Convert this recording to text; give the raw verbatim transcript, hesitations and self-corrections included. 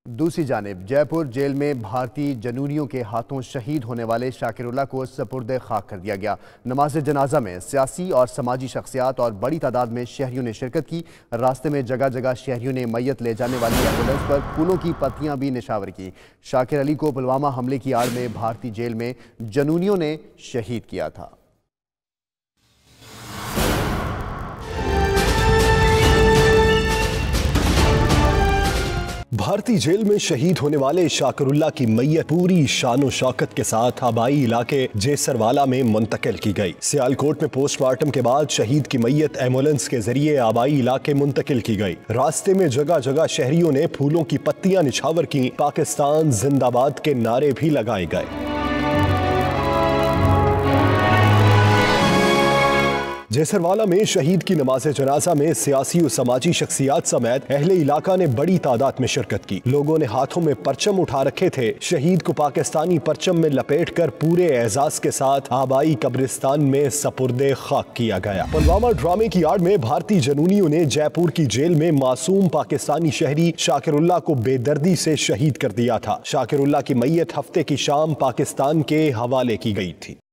दूसरी जानिब जयपुर जेल में भारतीय जनूनियों के हाथों शहीद होने वाले शाकिरुल्लाह को सपुर्द खाक कर दिया गया। नमाज जनाजा में सियासी और समाजी शख्सियात और बड़ी तादाद में शहरियों ने शिरकत की। रास्ते में जगह जगह शहरियों ने मैयत ले जाने वाली एम्बुलेंस पर फूलों की पत्तियां भी निशावर की। शाकिर अली को पुलवामा हमले की आड़ में भारतीय जेल में जनूनियों ने शहीद किया था। भारतीय जेल में शहीद होने वाले शाकिरुल्लाह की मैयत पूरी शानो शौकत के साथ आबाई इलाके जेसरवाला में मुंतकिल की गई। सियालकोट में पोस्टमार्टम के बाद शहीद की मैयत एम्बुलेंस के जरिए आबाई इलाके मुंतकिल की गई। रास्ते में जगह जगह शहरियों ने फूलों की पत्तियां निछावर की। पाकिस्तान जिंदाबाद के नारे भी लगाए गए। जेसरवाला में शहीद की नमाज जनाजा में सियासी और समाजी शख्सियात समेत अहले इलाका ने बड़ी तादाद में शिरकत की। लोगों ने हाथों में परचम उठा रखे थे। शहीद को पाकिस्तानी परचम में लपेट कर पूरे एजाज के साथ आबाई कब्रिस्तान में सपुर्दे खाक किया गया। पुलवामा ड्रामे की आड़ में भारतीय जनूनियों ने जयपुर की जेल में मासूम पाकिस्तानी शहरी शाकिरुल्लाह को बेदर्दी से शहीद कर दिया था। शाकिरुल्लाह की मैयत हफ्ते की शाम पाकिस्तान के हवाले की गई थी।